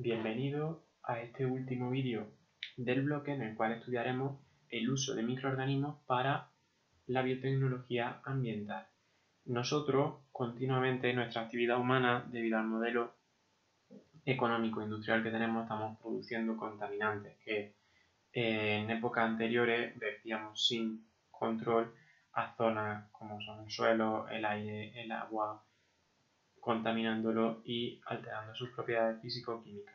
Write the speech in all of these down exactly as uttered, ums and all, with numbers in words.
Bienvenido a este último vídeo del bloque en el cual estudiaremos el uso de microorganismos para la biotecnología ambiental. Nosotros, continuamente, en nuestra actividad humana, debido al modelo económico-industrial que tenemos, estamos produciendo contaminantes que eh, en épocas anteriores vertíamos sin control a zonas como son el suelo, el aire, el agua, contaminándolo y alterando sus propiedades físico-químicas.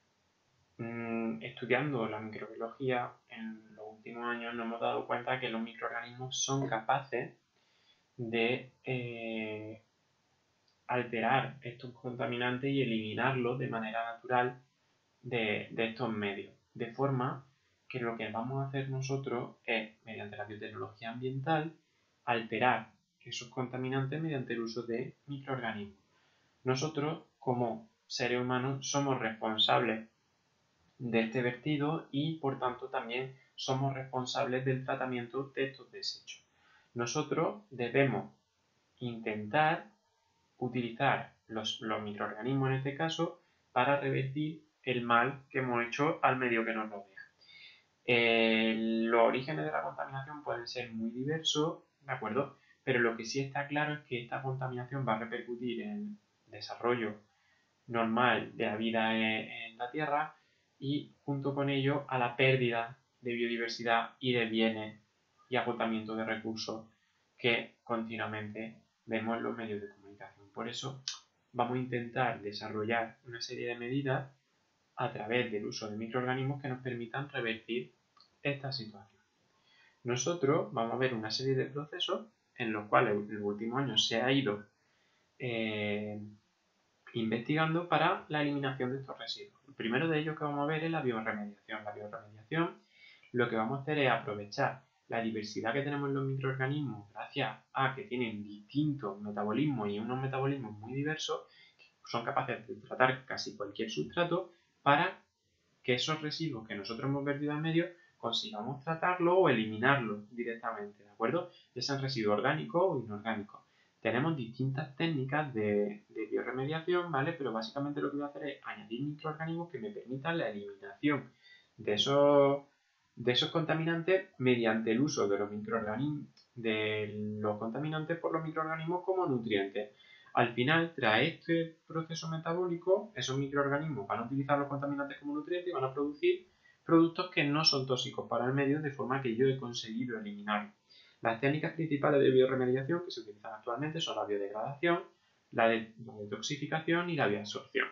Mm, estudiando la microbiología en los últimos años nos hemos dado cuenta que los microorganismos son capaces de eh, alterar estos contaminantes y eliminarlos de manera natural de, de estos medios. De forma que lo que vamos a hacer nosotros es, mediante la biotecnología ambiental, alterar esos contaminantes mediante el uso de microorganismos. Nosotros, como seres humanos, somos responsables de este vertido y, por tanto, también somos responsables del tratamiento de estos desechos. Nosotros debemos intentar utilizar los, los microorganismos, en este caso, para revertir el mal que hemos hecho al medio que nos rodea. Eh, los orígenes de la contaminación pueden ser muy diversos, ¿de acuerdo? Pero lo que sí está claro es que esta contaminación va a repercutir en el desarrollo normal de la vida en, en la Tierra y, junto con ello, a la pérdida de biodiversidad y de bienes y agotamiento de recursos que continuamente vemos en los medios de comunicación. Por eso vamos a intentar desarrollar una serie de medidas a través del uso de microorganismos que nos permitan revertir esta situación. Nosotros vamos a ver una serie de procesos en los cuales en los últimos años se ha ido eh, investigando para la eliminación de estos residuos. El primero de ellos que vamos a ver es la bioremediación. La bioremediación lo que vamos a hacer es aprovechar la diversidad que tenemos en los microorganismos gracias a que tienen distintos metabolismos y unos metabolismos muy diversos, que son capaces de tratar casi cualquier sustrato para que esos residuos que nosotros hemos vertido al medio consigamos tratarlo o eliminarlo directamente, ¿de acuerdo? Ya sean residuos orgánicos o inorgánicos. Tenemos distintas técnicas de, de bioremediación, ¿vale? Pero básicamente lo que voy a hacer es añadir microorganismos que me permitan la eliminación de esos, de esos contaminantes mediante el uso de los microorganismos, de los contaminantes por los microorganismos como nutrientes. Al final, tras este proceso metabólico, esos microorganismos van a utilizar los contaminantes como nutrientes y van a producir productos que no son tóxicos para el medio, de forma que yo he conseguido eliminarlos. Las técnicas principales de bioremediación que se utilizan actualmente son la biodegradación, la, de, la detoxificación y la bioabsorción.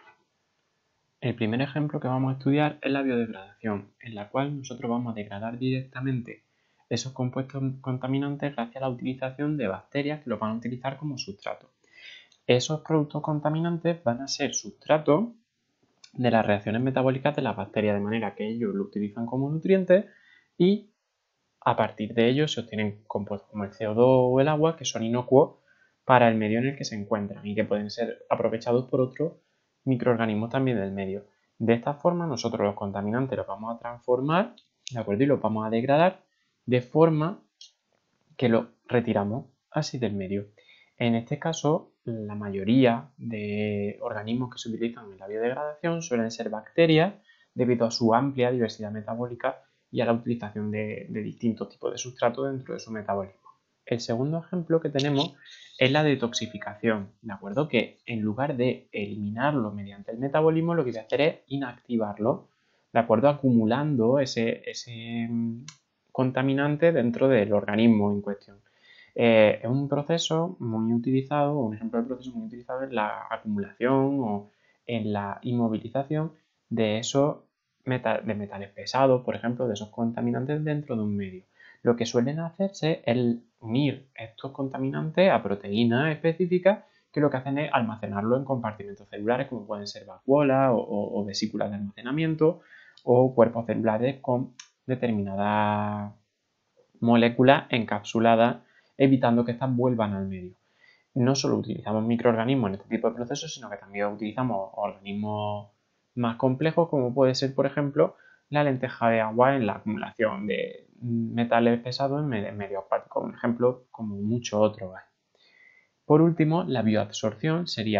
El primer ejemplo que vamos a estudiar es la biodegradación, en la cual nosotros vamos a degradar directamente esos compuestos contaminantes gracias a la utilización de bacterias que los van a utilizar como sustrato. Esos productos contaminantes van a ser sustrato de las reacciones metabólicas de las bacterias, de manera que ellos lo utilizan como nutrientes y a partir de ellos se obtienen compuestos como el C O dos o el agua, que son inocuos para el medio en el que se encuentran y que pueden ser aprovechados por otros microorganismos también del medio. De esta forma nosotros los contaminantes los vamos a transformar, ¿de acuerdo? Y los vamos a degradar de forma que los retiramos así del medio. En este caso, la mayoría de organismos que se utilizan en la biodegradación suelen ser bacterias debido a su amplia diversidad metabólica y a la utilización de, de distintos tipos de sustratos dentro de su metabolismo. El segundo ejemplo que tenemos es la detoxificación, ¿de acuerdo? Que en lugar de eliminarlo mediante el metabolismo, lo que voy a hacer es inactivarlo, ¿de acuerdo? Acumulando ese, ese contaminante dentro del organismo en cuestión. Eh, es un proceso muy utilizado, un ejemplo de proceso muy utilizado en la acumulación o en la inmovilización de esos metal, de metales pesados, por ejemplo, de esos contaminantes dentro de un medio. Lo que suelen hacerse es unir estos contaminantes a proteínas específicas que lo que hacen es almacenarlo en compartimentos celulares, como pueden ser vacuolas o, o, o vesículas de almacenamiento o cuerpos celulares con determinadas moléculas encapsuladas, evitando que estas vuelvan al medio. No solo utilizamos microorganismos en este tipo de procesos, sino que también utilizamos organismos más complejos, como puede ser, por ejemplo, la lenteja de agua en la acumulación de metales pesados en medio acuático, un ejemplo como muchos otros. Por último, la bioabsorción sería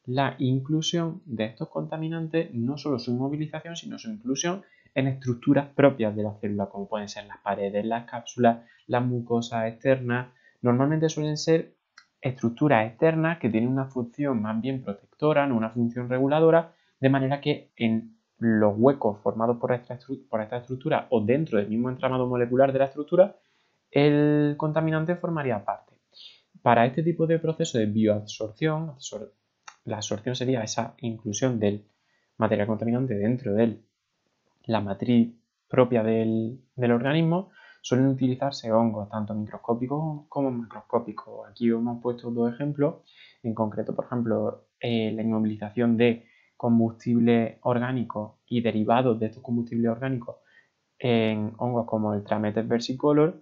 la inclusión de estos contaminantes, no solo su inmovilización, sino su inclusión en estructuras propias de la célula, como pueden ser las paredes, las cápsulas, las mucosas externas. Normalmente suelen ser estructuras externas que tienen una función más bien protectora, no una función reguladora, de manera que en los huecos formados por esta, por esta estructura o dentro del mismo entramado molecular de la estructura, el contaminante formaría parte. Para este tipo de proceso de bioabsorción, la absorción sería esa inclusión del material contaminante dentro de la matriz propia del, del organismo, suelen utilizarse hongos tanto microscópicos como macroscópicos. Aquí hemos puesto dos ejemplos, en concreto, por ejemplo, eh, la inmovilización de combustibles orgánicos y derivados de estos combustibles orgánicos en hongos como el Trametes versicolor,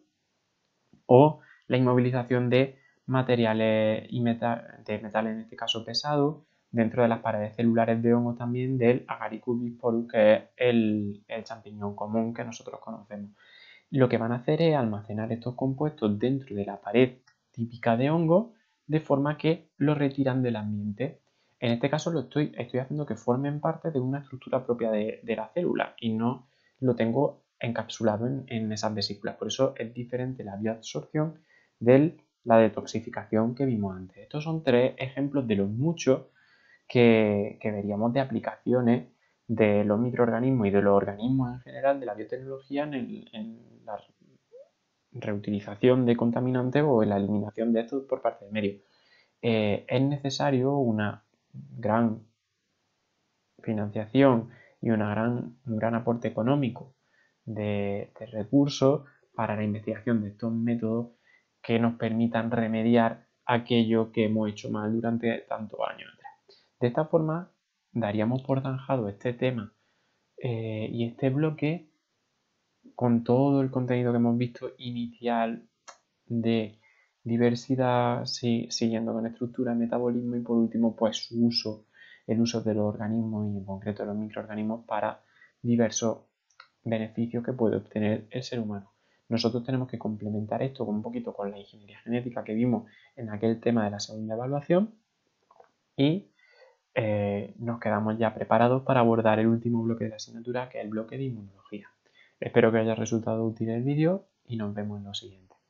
o la inmovilización de materiales y metal, de metales, en este caso pesados, dentro de las paredes celulares de hongos también del Agaricus bisporus, que es el, el champiñón común que nosotros conocemos. Lo que van a hacer es almacenar estos compuestos dentro de la pared típica de hongo, de forma que los retiran del ambiente. En este caso lo estoy, estoy haciendo que formen parte de una estructura propia de, de la célula y no lo tengo encapsulado en, en esas vesículas. Por eso es diferente la bioabsorción de la detoxificación que vimos antes. Estos son tres ejemplos de los muchos que, que veríamos de aplicaciones de los microorganismos y de los organismos en general de la biotecnología en, el, en la reutilización de contaminantes o en la eliminación de estos por parte del medio. Eh, es necesario una gran financiación y una gran, un gran aporte económico de, de recursos para la investigación de estos métodos que nos permitan remediar aquello que hemos hecho mal durante tantos años. De esta forma, daríamos por zanjado este tema eh, y este bloque con todo el contenido que hemos visto inicial de diversidad, sí, siguiendo con estructura, metabolismo y por último, pues su uso, el uso de los organismos y en concreto de los microorganismos para diversos beneficios que puede obtener el ser humano. Nosotros tenemos que complementar esto un poquito con la ingeniería genética que vimos en aquel tema de la segunda evaluación y eh, nos quedamos ya preparados para abordar el último bloque de la asignatura, que es el bloque de inmunología. Espero que haya resultado útil el vídeo y nos vemos en lo siguiente.